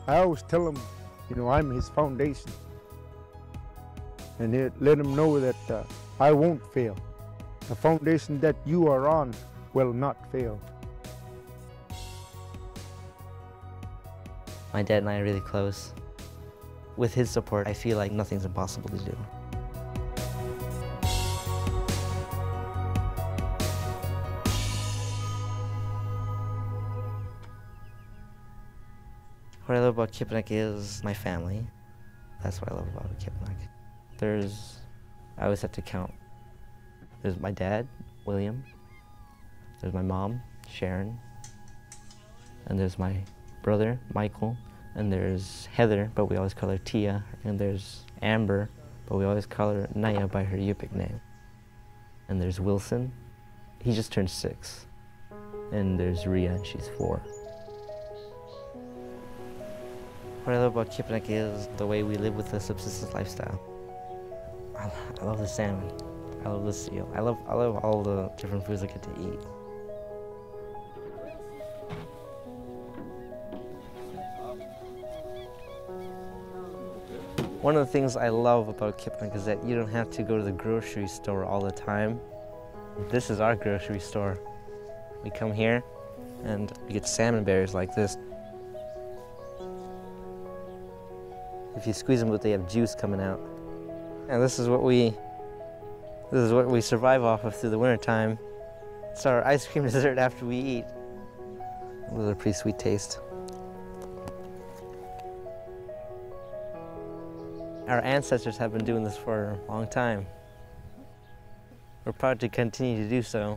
I always tell him, I'm his foundation. And let him know that I won't fail. The foundation that you are on will not fail. My dad and I are really close. With his support, I feel like nothing's impossible to do. What I love about Kipnik is my family. That's what I love about Kipnik. I always have to count. There's my dad, William. There's my mom, Sharon. And there's my brother, Michael. And there's Heather, but we always call her Tia. And there's Amber, but we always call her Naya by her Yupik name. And there's Wilson. He just turned 6. And there's Rhea, and she's 4. What I love about Kipnik is the way we live with the subsistence lifestyle. I love the salmon. I love the seal. I love all the different foods I get to eat. One of the things I love about Kipnik is that you don't have to go to the grocery store all the time. This is our grocery store. We come here and we get salmon berries like this. If you squeeze them, but they have juice coming out. And this is what we survive off of through the winter time. It's our ice cream dessert after we eat. With a pretty sweet taste. Our ancestors have been doing this for a long time. We're proud to continue to do so.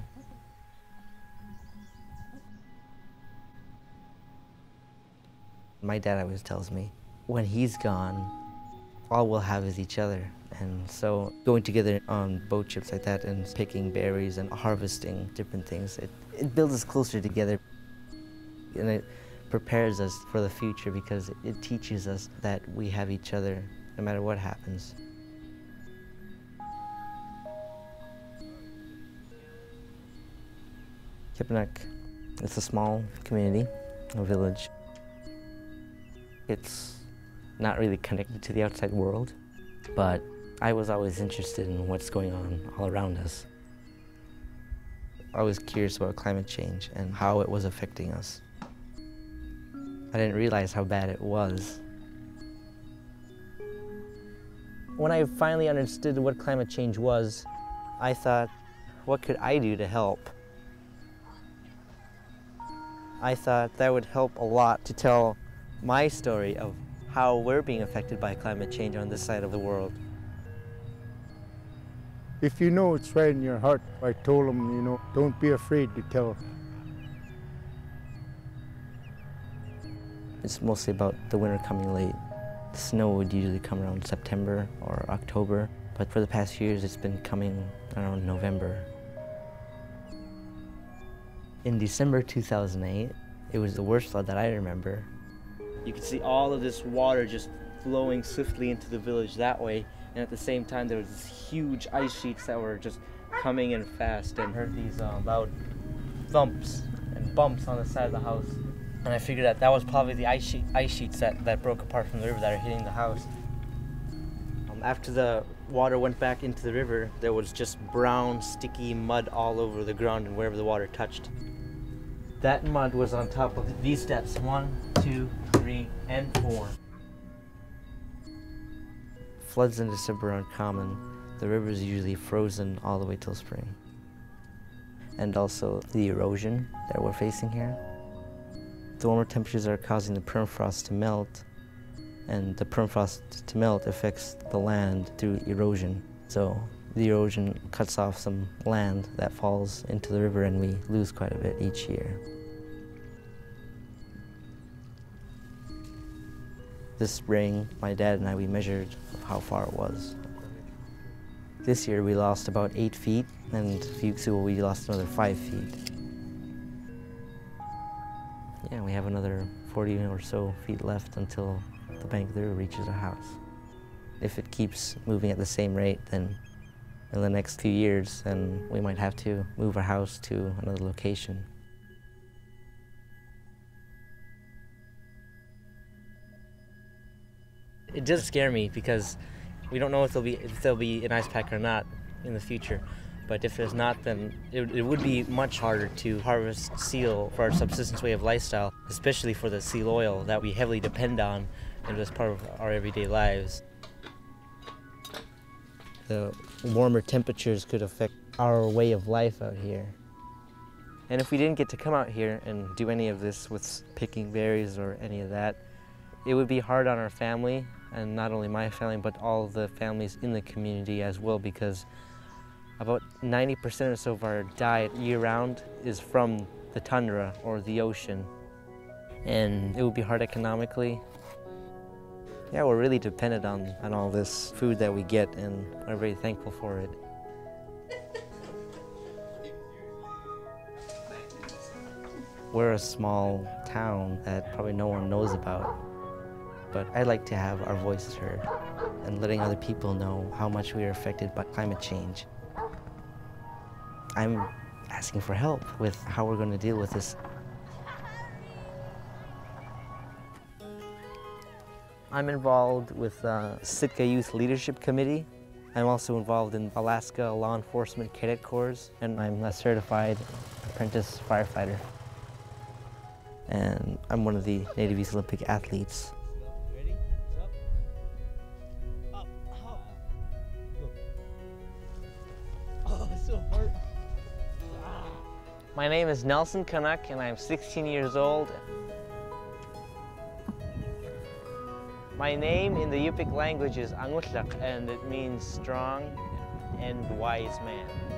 My dad always tells me, when he's gone, all we'll have is each other. And so going together on boat trips like that and picking berries and harvesting different things, it builds us closer together. And it prepares us for the future because it teaches us that we have each other no matter what happens. Kipnik, it's a small community, a village. It's not really connected to the outside world, but I was always interested in what's going on all around us. I was curious about climate change and how it was affecting us. I didn't realize how bad it was. When I finally understood what climate change was, I thought, what could I do to help? I thought that would help a lot to tell my story of how we're being affected by climate change on this side of the world. If you know it's right in your heart, I told him, don't be afraid to tell. It's mostly about the winter coming late. The snow would usually come around September or October, but for the past few years it's been coming around November. In December 2008, it was the worst flood that I remember. You could see all of this water just flowing swiftly into the village that way, and at the same time there was these huge ice sheets that were just coming in fast, and heard these loud thumps and bumps on the side of the house. And I figured that was probably the ice sheets that broke apart from the river that are hitting the house. After the water went back into the river, there was just brown, sticky mud all over the ground and wherever the water touched. That mud was on top of these steps, 1, 2, 3, and 4. Floods in December are uncommon. The river is usually frozen all the way till spring. And also the erosion that we're facing here. The warmer temperatures are causing the permafrost to melt, and the permafrost to melt affects the land through erosion. So the erosion cuts off some land that falls into the river, and we lose quite a bit each year. This spring, my dad and we measured how far it was. This year we lost about 8 feet, and a few weeks ago we lost another 5 feet. Yeah, we have another 40 or so feet left until the bank of the river reaches our house. If it keeps moving at the same rate, then in the next few years, then we might have to move our house to another location. It does scare me because we don't know if there'll be an ice pack or not in the future. But if there's not, then it would be much harder to harvest seal for our subsistence way of lifestyle, especially for the seal oil that we heavily depend on and as part of our everyday lives. The warmer temperatures could affect our way of life out here. And if we didn't get to come out here and do any of this with picking berries or any of that, it would be hard on our family, and not only my family, but all the families in the community as well, because about 90% or so of our diet year-round is from the tundra or the ocean. And it would be hard economically. Yeah, we're really dependent on all this food that we get, and are very thankful for it. We're a small town that probably no one knows about, but I like to have our voices heard and letting other people know how much we are affected by climate change. I'm asking for help with how we're going to deal with this. I'm involved with Sitka Youth Leadership Committee. I'm also involved in Alaska Law Enforcement Cadet Corps, and I'm a certified apprentice firefighter. And I'm one of the Native Youth Olympic athletes. Ready? Up. Up, up. Go. Oh, it's so hard. My name is Nelson Kanuk, and I'm 16 years old. My name in the Yupik language is Angutlak, and it means strong and wise man.